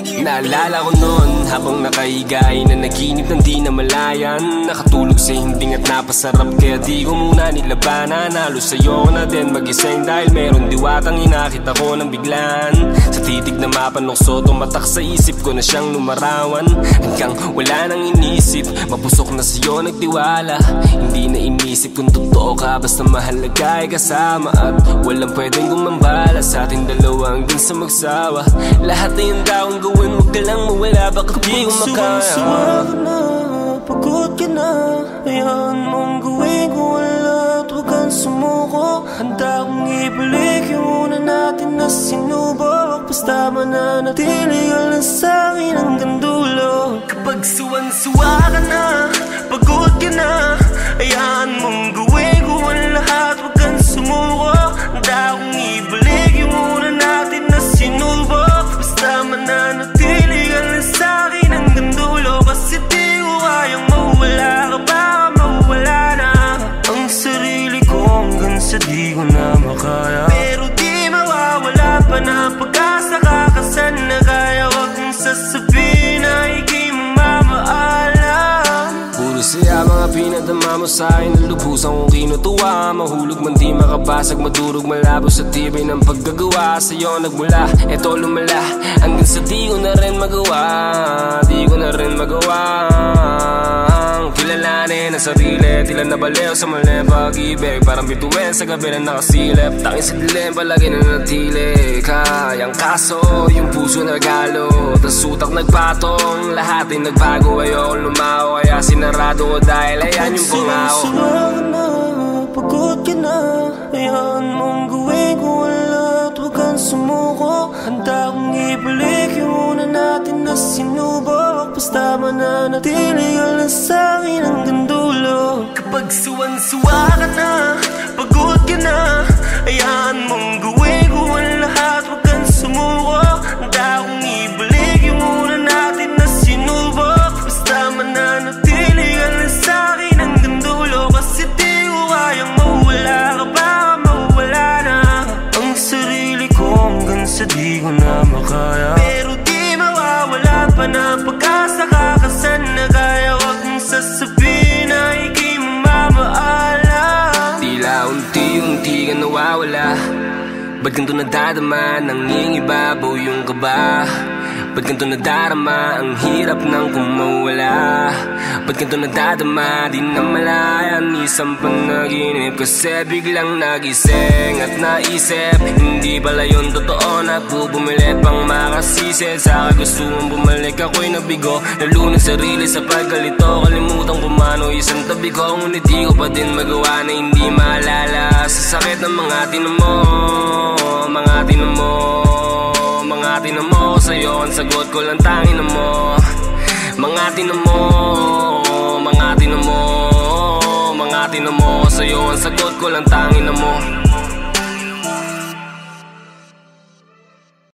Naalala ko noon habang nakahiga ay nanaginip ng di namalayan. Nakatulog sa himbing at napasarap kaya di ko muna nilabanan. Halos sa'yo ko na din mag-ising dahil meron diwatang inakita ko ng biglan. Sa titig na mapanukso tumatak sa isip ko na siyang lumarawan. Hanggang wala nang inisip, mapusok na sa'yo nagtiwala. Hindi na inisip kung totoo ka, basta mahalaga ay kasama. At walang pwedeng gumambala sa ating dalawa hanggang sa magsawa. Lahat na yung daong gawin, huwag ka lang mawala, baka di ko makaya. Suwa ka na, pagod ka na, hayaan mong gawin ko ang lahat, huwag kang sumuko. Handa kong ibalik yung una natin na sinubok. Basta mananatili ka lang sa'kin hanggang dulo. Kapag suwan-suwa ka na, pagod ka na, hayaan mong gawin ko ang lahat, huwag kang sumuko. Handa kong ibalik yung una natin na sinubok. Basta mananatili ka lang sa'kin hanggang dulo. Kasi di ko kayang mawala ka, baka mawala na ang sarili ko hanggang sa di ko na makaya. Pero di mawawala pa na pag-asa, kakasan na kaya. Huwag mong sasabihin na ikay mamaalam. Puro siya mga pinadama mo sa'kin, nalubusan kong kinutuwa. Mahulog man di makabasag, madurog malabo sa tibay ng paggagawa. Sa'yo nagmula, eto lumala, hanggang sa di ko na rin magawa. Di ko na rin magawa kilalanin ang sarili, tila nabaliw sa mali pag-ibig. Parang bituin sa gabi na nakasilip, tanging sa dilim palagi na natili. Kayang kaso, yung puso nagalo, tas utak nagpatong. Lahat ay nagbago, ayoko lumaw, kaya sinarado ko dahil ayan yung pangako. Suwa ka na, pagod ka na, hayaan mong gawin ko ang lahat, huwag kang sumuko. Handa kong ibalik yung una natin na sinubok. Basta mananatili ka lang sa'kin hanggang dulo. Kapag suwan-suwa ka na, pagod ka na, hayaan mong gawin ko ang lahat, huwag kang sumuko. Handa kong ibalik yung una natin na sinubok. Basta mananatili ka lang sa'kin hanggang dulo. Kasi di ko kayang mawala ka, baka mawala na ang sarili ko hanggang sa di ko na makaya. Pero di mawawala pa na pag-asa, kakasan na kaya. Huwag mong sasabihin na ikay mamaalam. Tila unti-unti ka nawawala, ba't ganito nadadama, nangingibabaw yung kaba? Ba't ganito nadarama, ang hirap ng kumawala? Ba't ganito nadadama, di na malayan, isang panaginip. Kasi biglang nagising at naisip, hindi pala yun totoo, na bumili pang makasisi. Saka gusto mong bumalik, ako'y nabigo, lalo na sarili sa pagkalito. Kalimutan ko mano isang tabi ko, ngunit di ko pa din magawa na hindi maalala. Sa sakit ng mga tinamo, mga tinamo, mga tinamo. Sa'yo ang sagot ko lang tangin na mo. Mga tinamo, mga tinamo, mga tinamo. Sa'yo ang sagot ko lang tangin na mo.